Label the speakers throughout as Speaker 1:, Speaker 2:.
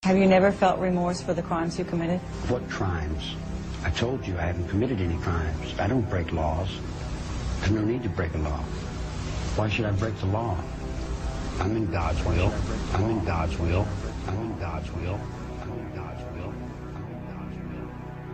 Speaker 1: Have you never felt remorse for the crimes you committed?
Speaker 2: What crimes? I told you I haven't committed any crimes. I don't break laws. There's no need to break a law. Why should I break the law? I'm in God's will. I'm in God's will. I'm in God's will. I'm in God's will. I'm in God's will.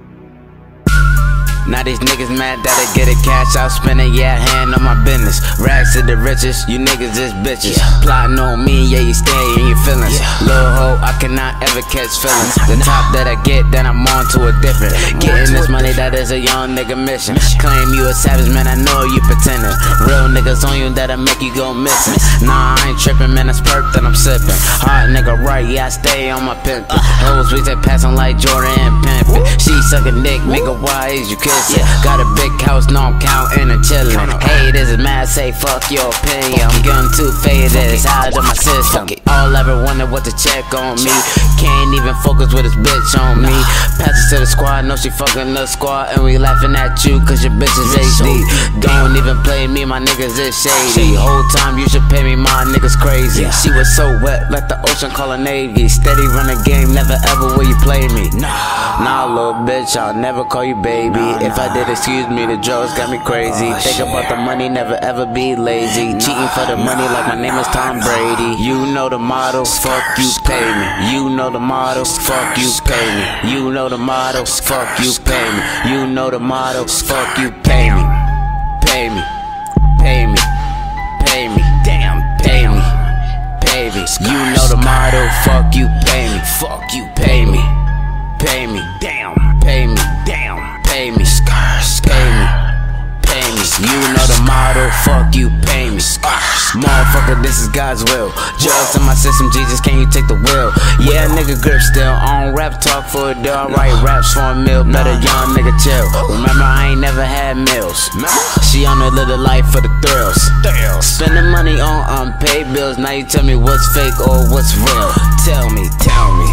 Speaker 3: Now these niggas mad that I get it cash out spending, yeah, hand on my business. Rags to the riches, you niggas is bitches. Plotting on me, yeah, you stay in your feelings. Lil' hoe, I cannot ever catch feelings. The top that I get, then I'm on to a different. Getting this money, that is a young nigga mission. Claim you a savage, man, I know you pretending. Real niggas on you that'll make you go missing. Nah, I ain't tripping, man, that's perk that I'm sipping. Hard nigga right, yeah, I stay on my pimpin'. Hoes we take passing like Jordan and pimpin'. She suckin' dick, nigga, why is you kissing? Got a big house, no I'm counting and chillin'. Hey, this is mad, say fuck your opinion. I'm getting too faded, it's out of my system. All ever wanted was to check on me. Can't even focus with this bitch on me. Pass it to the squad, know she fucking the squad. And we laughing at you cause your bitch is HD. Don't even play me, my niggas is shady. Whole time you should pay me, my niggas crazy. She was so wet, like the ocean call a navy. Steady run the game, never ever will you play me. Nah, little bitch, I'll never call you baby. If I did, excuse me, the drugs got me crazy. Think about the money, never ever be lazy. Cheating for the money like my name is Tom Brady. You know the motto, fuck you, pay me. You know the motto, fuck you, pay me. You know the motto, fuck you, pay me. You know the motto, fuck you, pay me. Pay me, pay me, pay me, damn, pay me, pay me. You know the motto, fuck you, pay me. Fuck you, pay me, pay me, damn, pay me, damn, pay me, pay me, pay me. You know the motto, fuck you, pay me. Motherfucker, this is God's will. Drugs in my system, Jesus, can you take the wheel? Yeah, nigga grip still on rap talk for a deal. Write raps for a meal, better young nigga chill. Remember, I ain't never had meals. She on a little life for the thrills. Spending money on unpaid bills. Now you tell me what's fake or what's real. Tell me, tell me.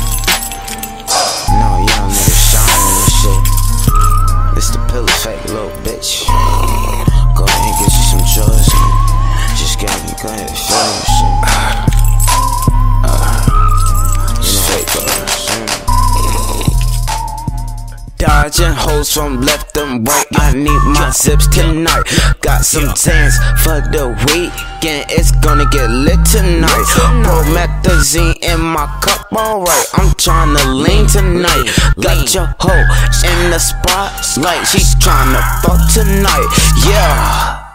Speaker 3: No, young nigga shining and shit. It's the pill effect, little bitch. Go ahead and get you some drugs. Just go ahead and feel that shit. Dodging hoes from left and right. I need my zips tonight. Got some tans for the weekend. It's gonna get lit tonight. Promethazine in my cup, alright. I'm tryna lean tonight. Got your hoe in the spotlight. She's tryna fuck tonight. Yeah.